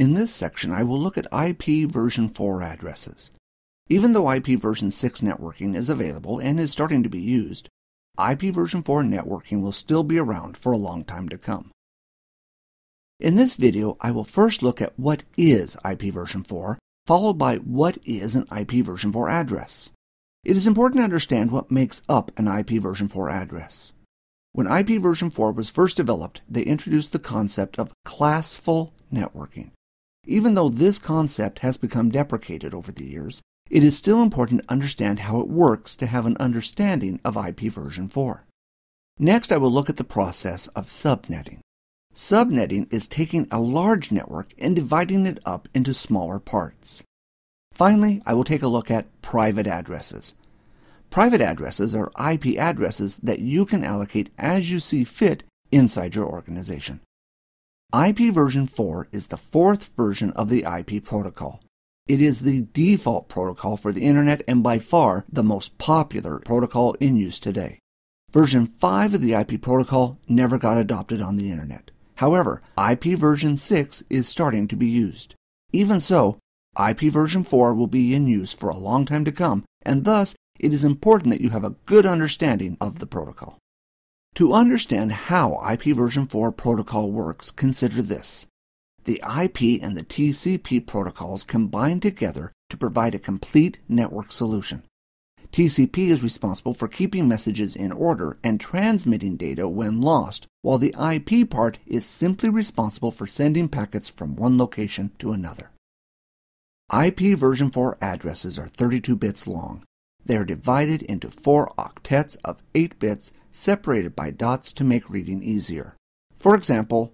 In this section, I will look at IP version 4 addresses. Even though IP version 6 networking is available and is starting to be used, IP version 4 networking will still be around for a long time to come. In this video, I will first look at what is IP version 4, followed by what is an IP version 4 address. It is important to understand what makes up an IP version 4 address. When IP version 4 was first developed, they introduced the concept of Classful Networking. Even though this concept has become deprecated over the years, it is still important to understand how it works to have an understanding of IP version 4. Next, I will look at the process of subnetting. Subnetting is taking a large network and dividing it up into smaller parts. Finally, I will take a look at private addresses. Private addresses are IP addresses that you can allocate as you see fit inside your organization. IP version 4 is the fourth version of the IP protocol. It is the default protocol for the Internet and by far the most popular protocol in use today. Version 5 of the IP protocol never got adopted on the Internet. However, IP version 6 is starting to be used. Even so, IP version 4 will be in use for a long time to come, and thus it is important that you have a good understanding of the protocol. To understand how IP version 4 protocol works, consider this. The IP and the TCP protocols combine together to provide a complete network solution. TCP is responsible for keeping messages in order and transmitting data when lost, while the IP part is simply responsible for sending packets from one location to another. IP version 4 addresses are 32 bits long. They are divided into 4 octets of 8 bits separated by dots to make reading easier. For example,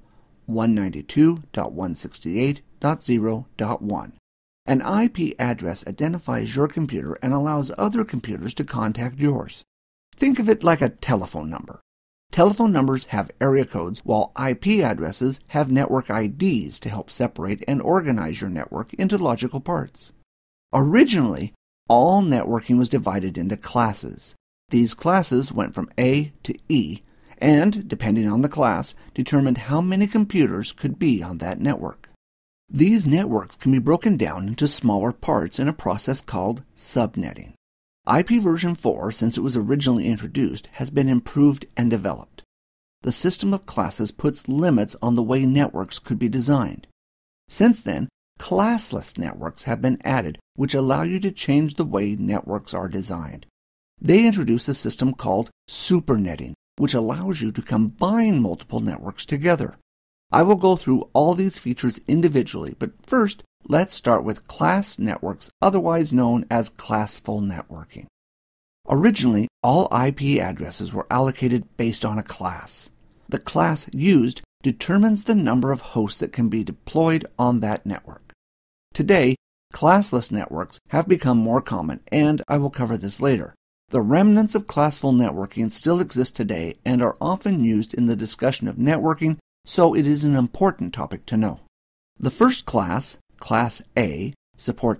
192.168.0.1. An IP address identifies your computer and allows other computers to contact yours. Think of it like a telephone number. Telephone numbers have area codes, while IP addresses have network IDs to help separate and organize your network into logical parts. Originally, all networking was divided into classes. These classes went from A to E, and, depending on the class, determined how many computers could be on that network. These networks can be broken down into smaller parts in a process called subnetting. IP version 4, since it was originally introduced, has been improved and developed. The system of classes puts limits on the way networks could be designed. Since then, classless networks have been added, which allow you to change the way networks are designed. They introduce a system called supernetting, which allows you to combine multiple networks together. I will go through all these features individually, but first, let's start with class networks, otherwise known as classful networking. Originally, all IP addresses were allocated based on a class. The class used determines the number of hosts that can be deployed on that network. Today, classless networks have become more common, and I will cover this later. The remnants of classful networking still exist today and are often used in the discussion of networking, so it is an important topic to know. The first class, Class A, supports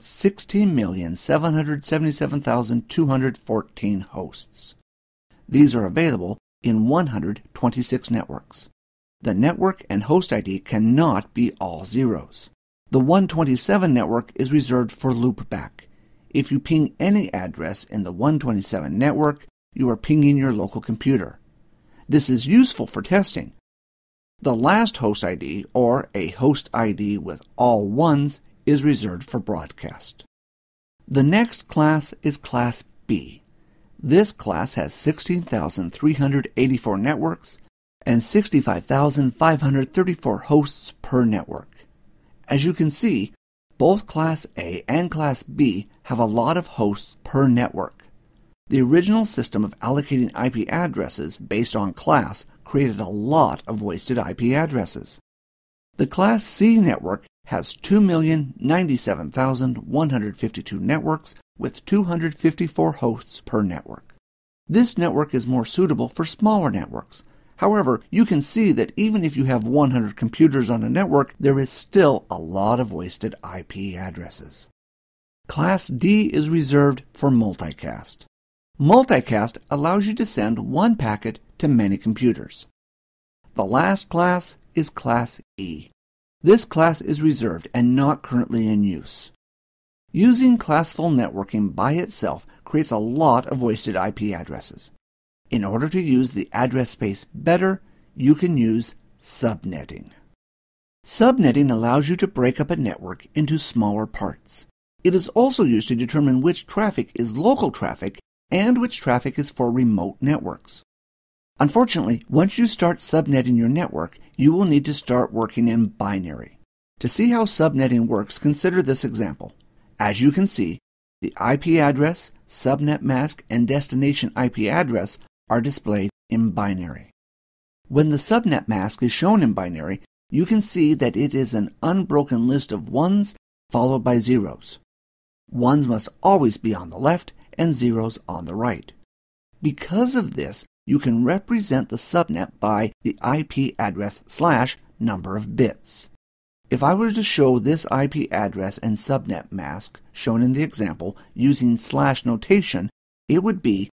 16,777,214 hosts. These are available in 126 networks. The network and host ID cannot be all zeros. The 127 network is reserved for loopback. If you ping any address in the 127 network, you are pinging your local computer. This is useful for testing. The last host ID, or a host ID with all ones, is reserved for broadcast. The next class is Class B. This class has 16,384 networks and 65,534 hosts per network. As you can see, both Class A and Class B have a lot of hosts per network. The original system of allocating IP addresses based on class created a lot of wasted IP addresses. The Class C network has 2,097,152 networks with 254 hosts per network. This network is more suitable for smaller networks. However, you can see that even if you have 100 computers on a network, there is still a lot of wasted IP addresses. Class D is reserved for multicast. Multicast allows you to send one packet to many computers. The last class is Class E. This class is reserved and not currently in use. Using Classful Networking by itself creates a lot of wasted IP addresses. In order to use the address space better, you can use subnetting. Subnetting allows you to break up a network into smaller parts. It is also used to determine which traffic is local traffic and which traffic is for remote networks. Unfortunately, once you start subnetting your network, you will need to start working in binary. To see how subnetting works, consider this example. As you can see, the IP address, subnet mask, and destination IP address are displayed in binary. When the subnet mask is shown in binary, you can see that it is an unbroken list of ones followed by zeros. Ones must always be on the left and zeros on the right. Because of this, you can represent the subnet by the IP address / number of bits. If I were to show this IP address and subnet mask shown in the example using / notation, it would be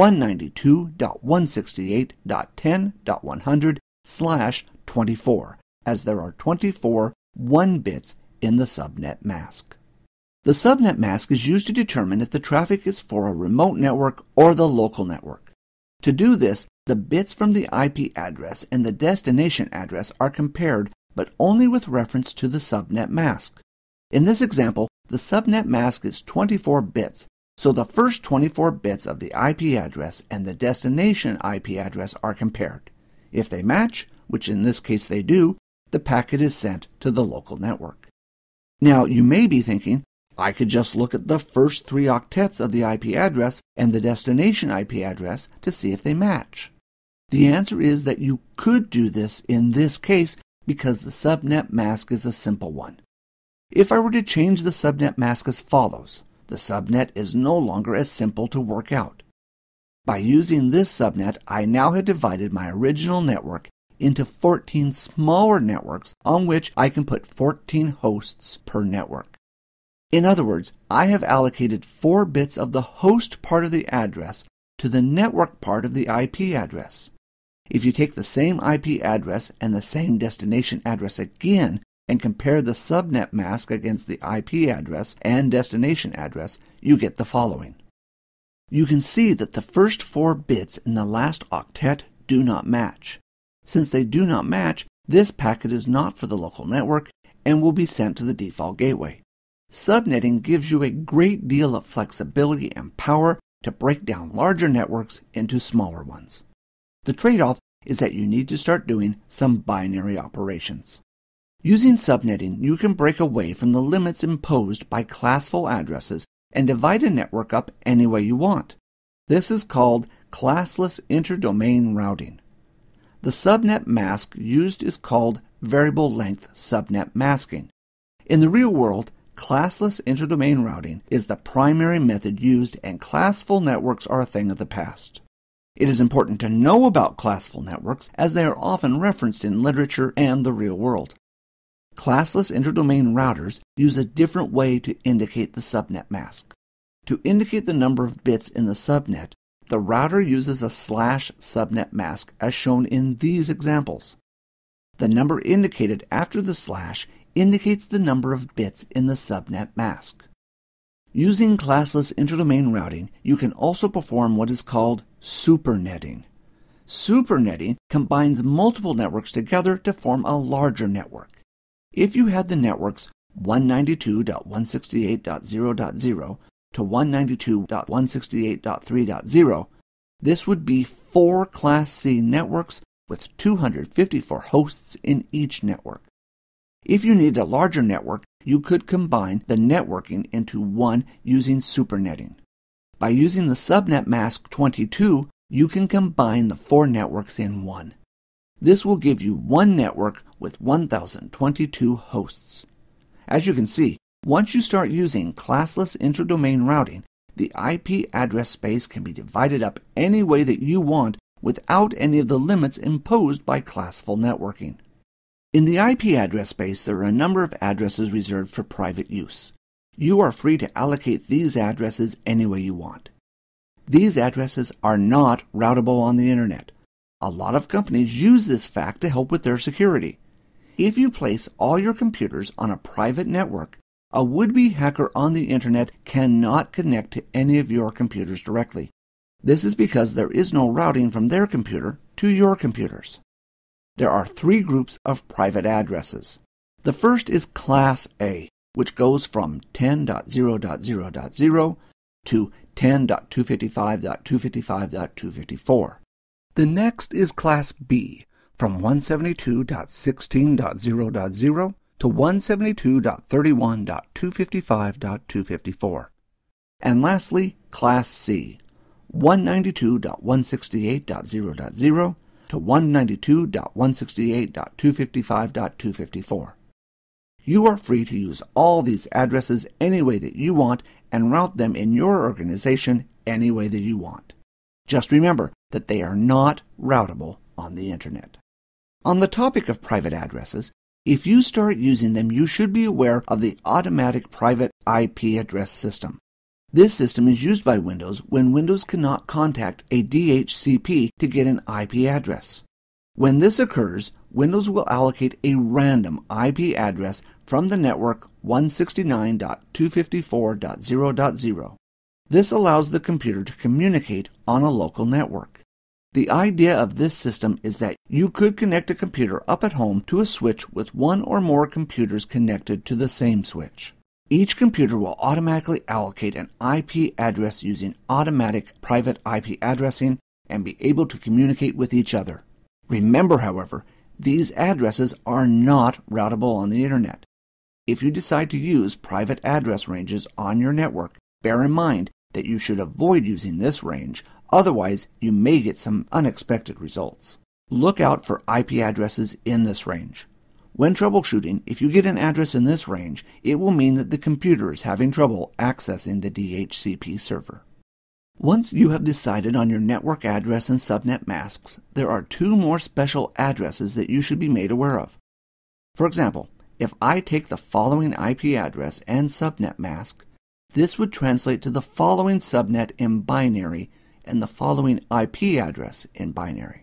192.168.10.100/24, as there are 24 1 bits in the subnet mask. The subnet mask is used to determine if the traffic is for a remote network or the local network. To do this, the bits from the IP address and the destination address are compared, but only with reference to the subnet mask. In this example, the subnet mask is 24 bits, so the first 24 bits of the IP address and the destination IP address are compared. If they match, which in this case they do, the packet is sent to the local network. Now, you may be thinking, I could just look at the first 3 octets of the IP address and the destination IP address to see if they match. The answer is that you could do this in this case because the subnet mask is a simple one. If I were to change the subnet mask as follows, the subnet is no longer as simple to work out. By using this subnet, I now have divided my original network into 14 smaller networks on which I can put 14 hosts per network. In other words, I have allocated 4 bits of the host part of the address to the network part of the IP address. If you take the same IP address and the same destination address again and compare the subnet mask against the IP address and destination address, you get the following. You can see that the first 4 bits in the last octet do not match. Since they do not match, this packet is not for the local network and will be sent to the default gateway. Subnetting gives you a great deal of flexibility and power to break down larger networks into smaller ones. The trade-off is that you need to start doing some binary operations. Using subnetting, you can break away from the limits imposed by classful addresses and divide a network up any way you want. This is called classless interdomain routing. The subnet mask used is called variable length subnet masking. In the real world, classless interdomain routing is the primary method used, and classful networks are a thing of the past. It is important to know about classful networks as they are often referenced in literature and the real world. Classless interdomain routers use a different way to indicate the subnet mask. To indicate the number of bits in the subnet, the router uses a /subnet mask as shown in these examples. The number indicated after the slash indicates the number of bits in the subnet mask. Using classless interdomain routing, you can also perform what is called supernetting. Supernetting combines multiple networks together to form a larger network. If you had the networks 192.168.0.0 to 192.168.3.0, this would be 4 Class C networks with 254 hosts in each network. If you need a larger network, you could combine the networking into one using supernetting. By using the subnet mask 22, you can combine the 4 networks in one. This will give you one network with 1022 hosts. As you can see, once you start using classless interdomain routing, the IP address space can be divided up any way that you want without any of the limits imposed by classful networking. In the IP address space, there are a number of addresses reserved for private use. You are free to allocate these addresses any way you want. These addresses are not routable on the internet. A lot of companies use this fact to help with their security. If you place all your computers on a private network, a would-be hacker on the internet cannot connect to any of your computers directly. This is because there is no routing from their computer to your computers. There are three groups of private addresses. The first is Class A, which goes from 10.0.0.0 to 10.255.255.254. The next is Class B, from 172.16.0.0 to 172.31.255.254. And lastly, Class C, 192.168.0.0 to 192.168.255.254. You are free to use all these addresses any way that you want and route them in your organization any way that you want. Just remember that they are not routable on the internet. On the topic of private addresses, if you start using them, you should be aware of the automatic private IP address system. This system is used by Windows when Windows cannot contact a DHCP to get an IP address. When this occurs, Windows will allocate a random IP address from the network 169.254.0.0. This allows the computer to communicate on a local network. The idea of this system is that you could connect a computer up at home to a switch with one or more computers connected to the same switch. Each computer will automatically allocate an IP address using automatic private IP addressing and be able to communicate with each other. Remember, however, these addresses are not routable on the internet. If you decide to use private address ranges on your network, bear in mind that you should avoid using this range, otherwise you may get some unexpected results. Look out for IP addresses in this range. When troubleshooting, if you get an address in this range, it will mean that the computer is having trouble accessing the DHCP server. Once you have decided on your network address and subnet masks, there are two more special addresses that you should be made aware of. For example, if I take the following IP address and subnet mask, this would translate to the following subnet in binary and the following IP address in binary.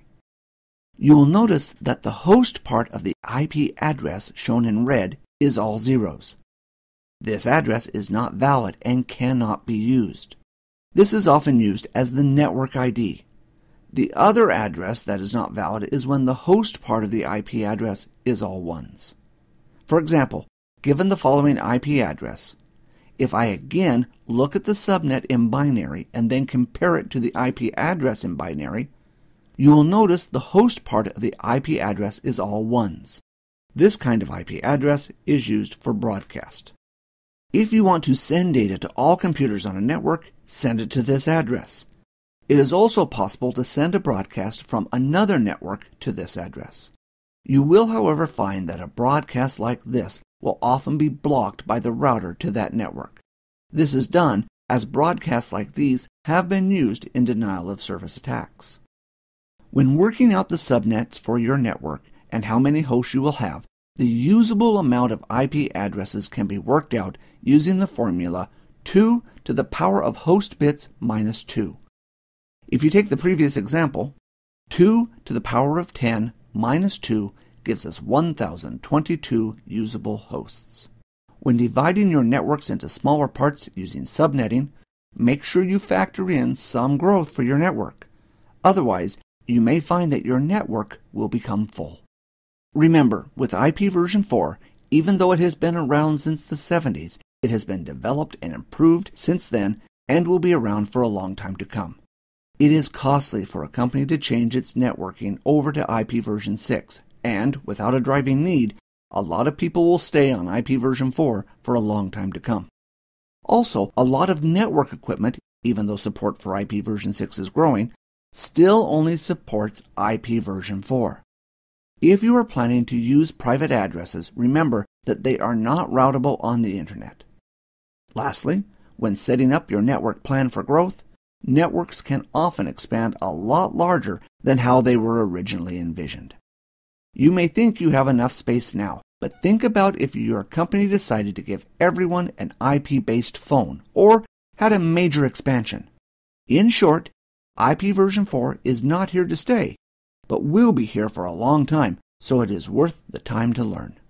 You will notice that the host part of the IP address shown in red is all zeros. This address is not valid and cannot be used. This is often used as the network ID. The other address that is not valid is when the host part of the IP address is all ones. For example, given the following IP address, if I again look at the subnet in binary and then compare it to the IP address in binary, you will notice the host part of the IP address is all ones. This kind of IP address is used for broadcast. If you want to send data to all computers on a network, send it to this address. It is also possible to send a broadcast from another network to this address. You will, however, find that a broadcast like this will often be blocked by the router to that network. This is done as broadcasts like these have been used in denial of service attacks. When working out the subnets for your network and how many hosts you will have, the usable amount of IP addresses can be worked out using the formula 2 to the power of host bits minus 2. If you take the previous example, 2 to the power of 10 minus 2 gives us 1022 usable hosts. When dividing your networks into smaller parts using subnetting, make sure you factor in some growth for your network. Otherwise, you may find that your network will become full. Remember, with IPv4, even though it has been around since the 70s, it has been developed and improved since then and will be around for a long time to come. It is costly for a company to change its networking over to IPv6, and without a driving need, a lot of people will stay on IPv4 for a long time to come. Also, a lot of network equipment, even though support for IPv6 is growing, still only supports IPv4. If you are planning to use private addresses, remember that they are not routable on the internet. Lastly, when setting up your network plan for growth, networks can often expand a lot larger than how they were originally envisioned. You may think you have enough space now, but think about if your company decided to give everyone an IP-based phone or had a major expansion. In short, IPv4 is not here to stay, but will be here for a long time, so it is worth the time to learn.